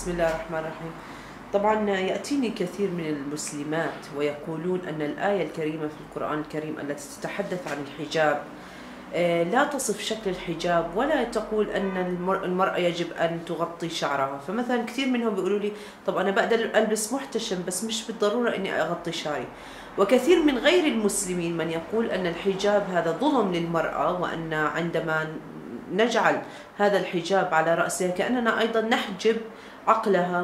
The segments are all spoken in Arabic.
بسم الله الرحمن الرحيم. طبعا يأتيني كثير من المسلمات ويقولون أن الآية الكريمة في القرآن الكريم التي تتحدث عن الحجاب لا تصف شكل الحجاب ولا تقول أن المرأة يجب أن تغطي شعرها. فمثلا كثير منهم بيقولوا لي طب أنا بقدر ألبس محتشم بس مش بالضرورة أني أغطي شعري. وكثير من غير المسلمين من يقول أن الحجاب هذا ظلم للمرأة، وأن عندما نجعل هذا الحجاب على رأسها كأننا أيضا نحجب عقلها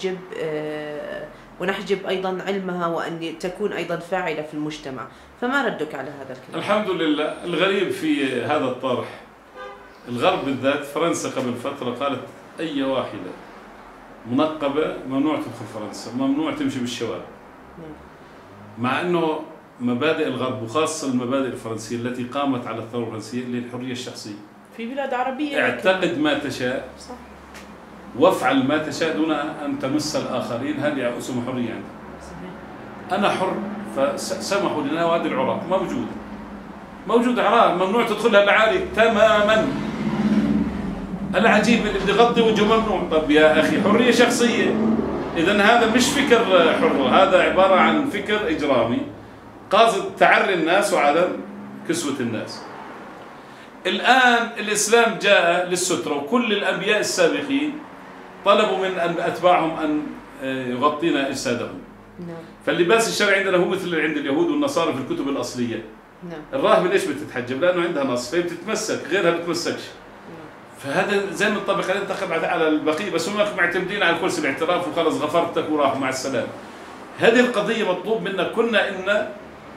ونحجب أيضا علمها، وأن تكون أيضا فاعلة في المجتمع. فما ردك على هذا الكلام؟ الحمد لله. الغريب في هذا الطرح، الغرب بالذات فرنسا قبل فترة قالت أي واحدة منقبة ممنوع تدخل فرنسا، ممنوع تمشي بالشوارع. مع أنه مبادئ الغرب وخاصة المبادئ الفرنسية التي قامت على الثورة الفرنسية للحرية الشخصية، في بلاد عربية اعتقد ما تشاء، صح، وافعل ما تشاء دون أن تمس الآخرين، هذه اسمها حرية عندك. أنا حر، فسمحوا لنا وادي العراق موجودة عراق ممنوع تدخلها الأعاري تماما. العجيب اللي بده يغطي وجهه ممنوع. طب يا أخي حرية شخصية، إذا هذا مش فكر حر، هذا عبارة عن فكر إجرامي قاصد تعري الناس وعدم كسوة الناس. الآن الإسلام جاء للسترة، وكل الأنبياء السابقين طلبوا من أتباعهم أن يغطين أجسادهم. فاللباس الشرعي عندنا هو مثل عند اليهود والنصارى في الكتب الأصلية. الراهبة ليش بتتحجب؟ لأنه عندها نص، فهي بتتمسك، غيرها بتتمسكش. فهذا زي ما الطبق عليه تقب على البقية، بس هم معتمدين على كرسي الاعتراف وخلص غفرتك وراحوا مع السلامة. هذه القضية مطلوب منا كنا إن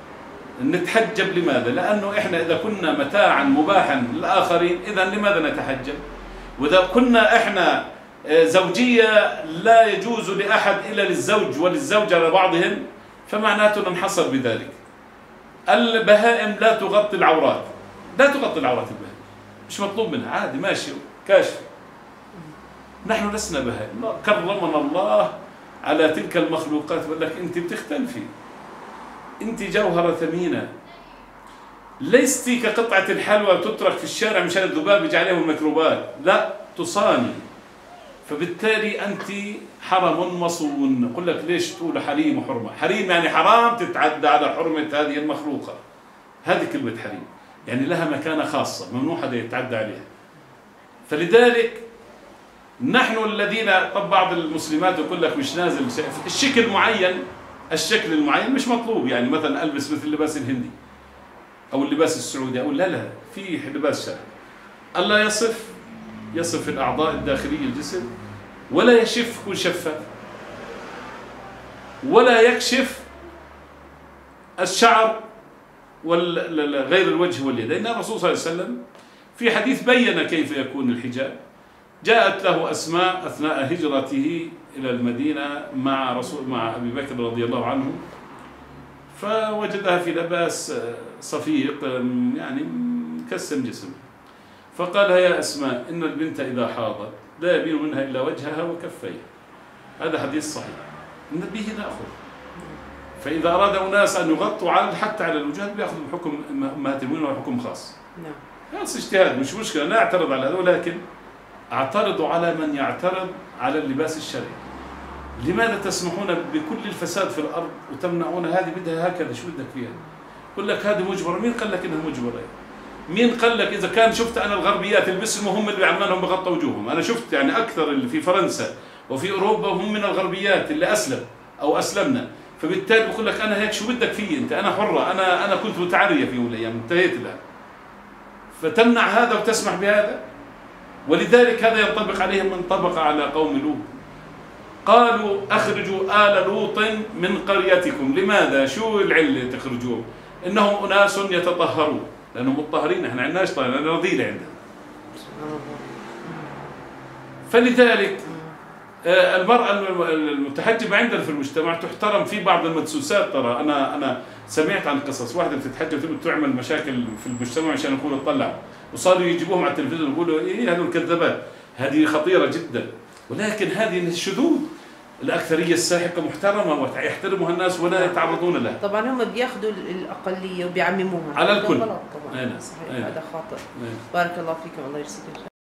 نتحجب. لماذا؟ لأنه إحنا إذا كنا متاعا مباحا للآخرين إذا لماذا نتحجب؟ وإذا كنا إحنا زوجية لا يجوز لأحد إلا للزوج وللزوجة على بعضهم، فمعناته ننحصر بذلك. البهائم لا تغطي العورات، لا تغطي العورات البهائم، مش مطلوب منها، عادي ماشي كاشف. نحن لسنا بهائم، كرمنا الله على تلك المخلوقات، بقول لك أنت بتختلفي، أنت جوهرة ثمينة، ليست كقطعة الحلوى تترك في الشارع مشان الذباب يجي عليهم الميكروبات، لا، تصاني. فبالتالي أنت حرم مصون. أقول لك ليش تقول حريم وحرمة؟ حريم يعني حرام تتعدى على حرمة هذه المخلوقة، هذه كلمة حريم، يعني لها مكانة خاصة ممنوع حدا يتعدى عليها. فلذلك نحن الذين، طب بعض المسلمات يقول لك مش نازل الشكل معين، الشكل المعين مش مطلوب، يعني مثلا ألبس مثل اللباس الهندي أو اللباس السعودي، أقول لا في لباس شرعي. الله يصف الأعضاء الداخلية الجسم ولا يشف كل شفاف، ولا يكشف الشعر غير الوجه واليدين. الرسول صلى الله عليه وسلم في حديث بين كيف يكون الحجاب. جاءت له أسماء أثناء هجرته إلى المدينة مع أبي بكر رضي الله عنه، فوجدها في لباس صفيق يعني مكسم جسمه، فقال يا أسماء إن البنت إذا حاضت لا يبين منها إلا وجهها وكفيها. هذا حديث صحيح، به نأخذ. فإذا أراد أناس أن يغطوا حتى على الوجوه بيأخذوا بحكم أمهات المؤمنين وحكم خاص. هذا اجتهاد مش مشكلة، لا أعترض على هذا، ولكن أعترض على من يعترض على اللباس الشرعي. لماذا تسمحون بكل الفساد في الأرض وتمنعون هذه بدها هكذا؟ شو بدك فيها؟ يقول لك هذه مجبرة. مين قال لك إنها مجبرة؟ مين قال لك؟ إذا كان شفت أنا الغربيات يلبسهم هم اللي عمالهم بغطوا وجوههم. أنا شفت يعني أكثر اللي في فرنسا وفي أوروبا هم من الغربيات اللي أسلم أو أسلمنا، فبالتالي بقول لك أنا هيك شو بدك فيه أنت؟ أنا حرة، أنا كنت متعرية في يوم من الأيام انتهيت لها، فتمنع هذا وتسمح بهذا. ولذلك هذا ينطبق عليهم من طبق على قوم لوط، قالوا أخرجوا آل لوط من قريتكم. لماذا؟ شو العلة تخرجوهم؟ إنهم أناس يتطهرون، لأنهم مطهرين، احنا عندناش طهر، لأننا رذيلة عندنا. فلذلك المرأة المتحجبة عندنا في المجتمع تحترم. في بعض المدسوسات ترى أنا سمعت عن قصص واحدة بتتحجب تعمل مشاكل في المجتمع عشان يقولوا اطلعوا، وصاروا يجيبوهم على التلفزيون يقولوا إيه هذول كذابات. هذه خطيرة جدا، ولكن هذه الشذوذ. الأكثرية الساحقة محترمة ويحترمها الناس ولا يتعرضون لها. طبعا هم بياخذوا الأقلية وبيعمموها على الكل. غلط طبعا. صحيح، هذا خاطئ. بارك الله فيكم، الله يجزيكم.